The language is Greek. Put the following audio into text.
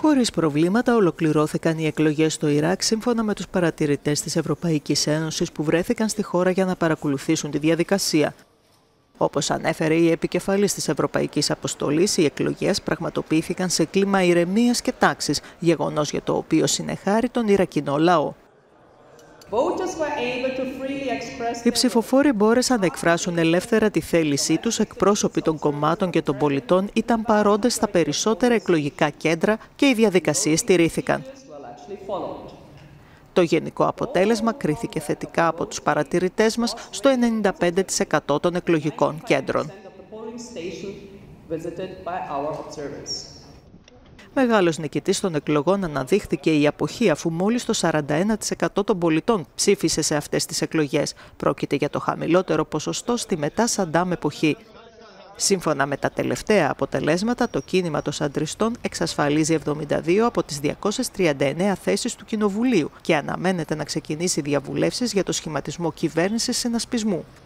Χωρίς προβλήματα ολοκληρώθηκαν οι εκλογές στο Ιράκ σύμφωνα με τους παρατηρητές της Ευρωπαϊκής Ένωσης που βρέθηκαν στη χώρα για να παρακολουθήσουν τη διαδικασία. Όπως ανέφερε η επικεφαλής της Ευρωπαϊκής Αποστολής, οι εκλογές πραγματοποιήθηκαν σε κλίμα ηρεμίας και τάξης, γεγονός για το οποίο συνεχάρει τον Ιρακινό λαό. Οι ψηφοφόροι μπόρεσαν να εκφράσουν ελεύθερα τη θέλησή τους, εκπρόσωποι των κομμάτων και των πολιτών ήταν παρόντες στα περισσότερα εκλογικά κέντρα και οι διαδικασίες στηρίθηκαν. Το γενικό αποτέλεσμα κρίθηκε θετικά από τους παρατηρητές μας στο 95% των εκλογικών κέντρων. Μεγάλος νικητής των εκλογών αναδείχθηκε η αποχή, αφού μόλις το 41% των πολιτών ψήφισε σε αυτές τις εκλογές. Πρόκειται για το χαμηλότερο ποσοστό στη μετά Σαντάμ εποχή. Σύμφωνα με τα τελευταία αποτελέσματα, το κίνημα των σαντριστών εξασφαλίζει 72 από τις 239 θέσεις του Κοινοβουλίου και αναμένεται να ξεκινήσει διαβουλεύσεις για το σχηματισμό κυβέρνησης συνασπισμού.